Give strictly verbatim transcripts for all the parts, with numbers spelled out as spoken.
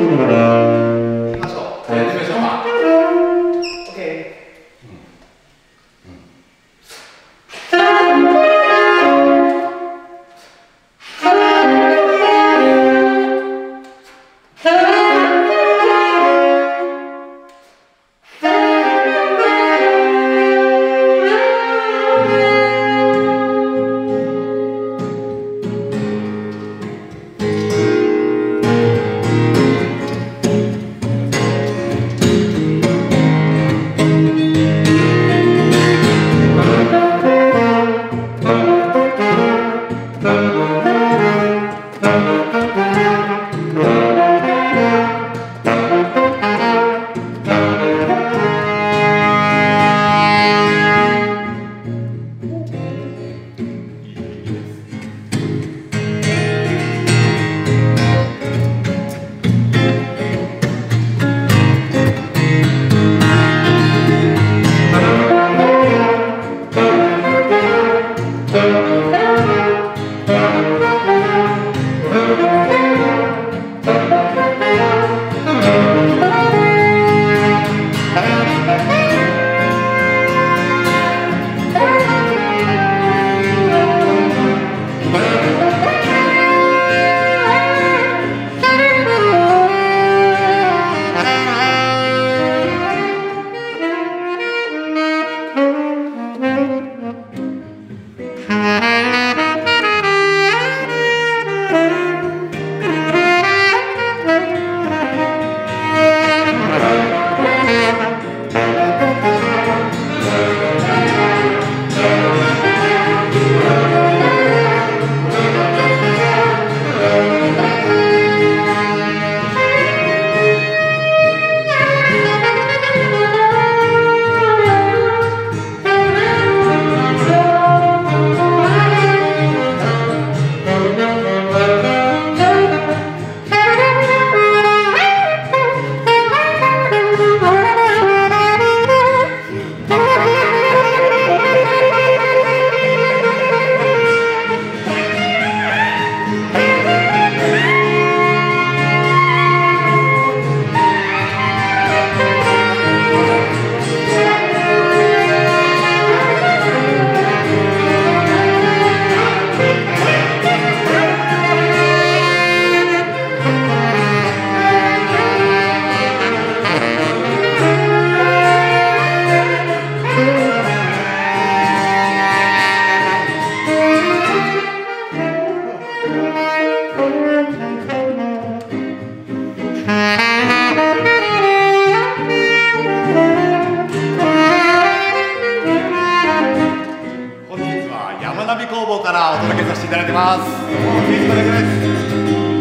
からお届けさせていただいてます。よろしくお願いします。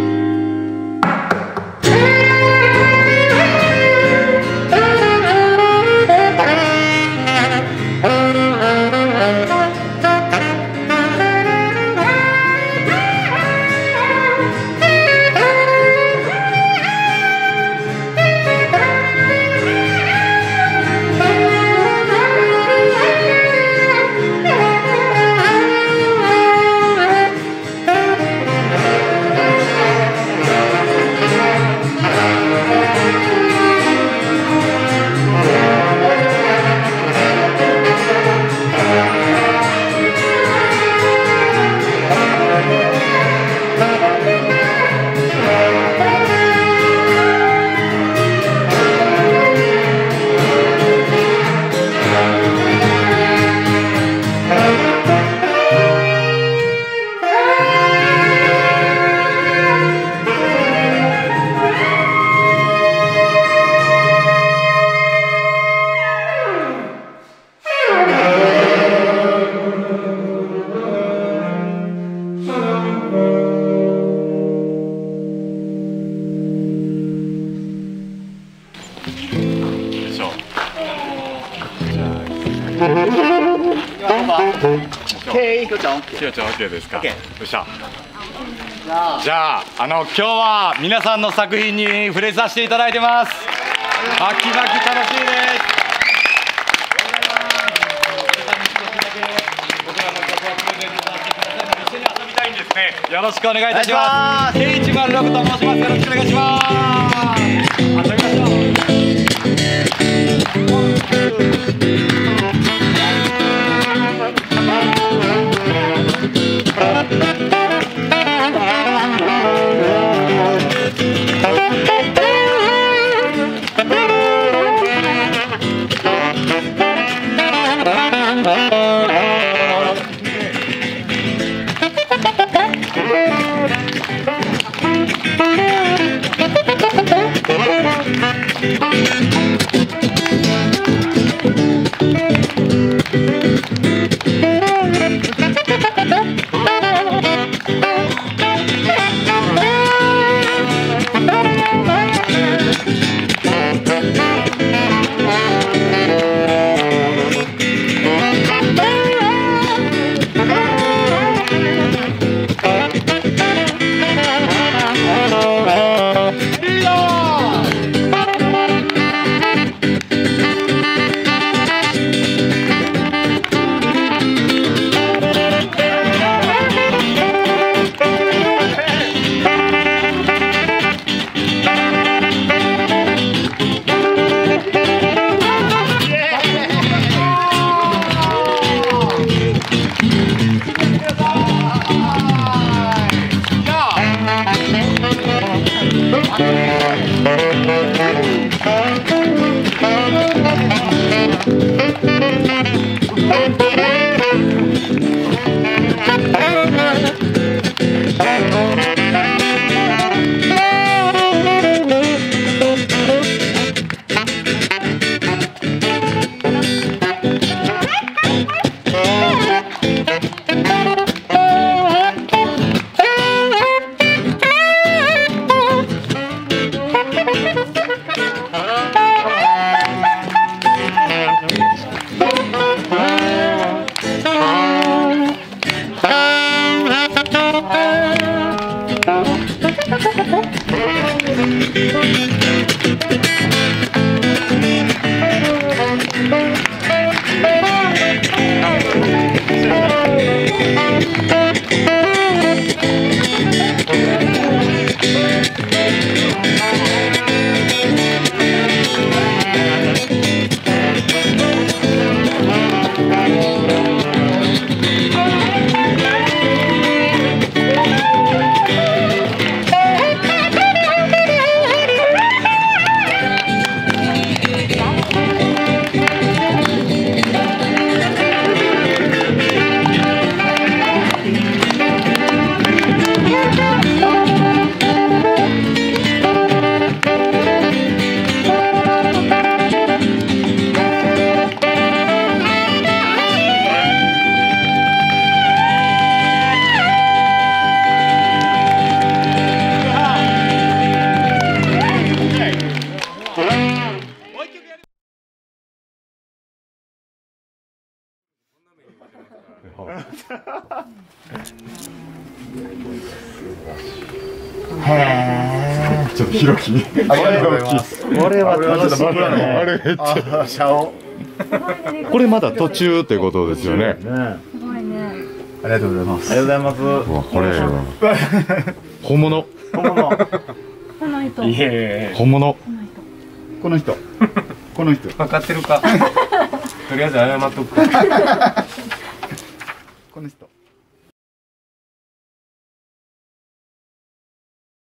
きよちゃん OK ですか。よっしゃ。じゃあ、あの今日は皆さんの作品に触れさせていただいてます。バキバキ楽しいです。僕らの曲をプレゼントさせてください。一緒に遊びたいんです。 よろしくお願いいたします。ケーいちまるろくと申します。よろしくお願いします。遊びましょう。 へえ。ちょっと広き。 ありがとうございます。これは楽しみだね。 あれめっちゃ。シャオ。 これまだ途中ってことですよね。 すごいね。ありがとうございます。 ありがとうございます。 これ本物。 本物。 この人。 いえ。 本物。 この人。この人。 分かってるか。とりあえず謝っとくか。